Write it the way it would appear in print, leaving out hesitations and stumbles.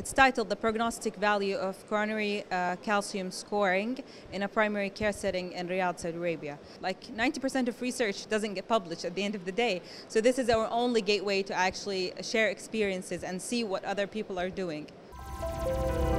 It's titled The Prognostic Value of Coronary Calcium Scoring in a Primary Care Setting in Riyadh, Saudi Arabia. Like 90% of research doesn't get published at the end of the day. So this is our only gateway to actually share experiences and see what other people are doing.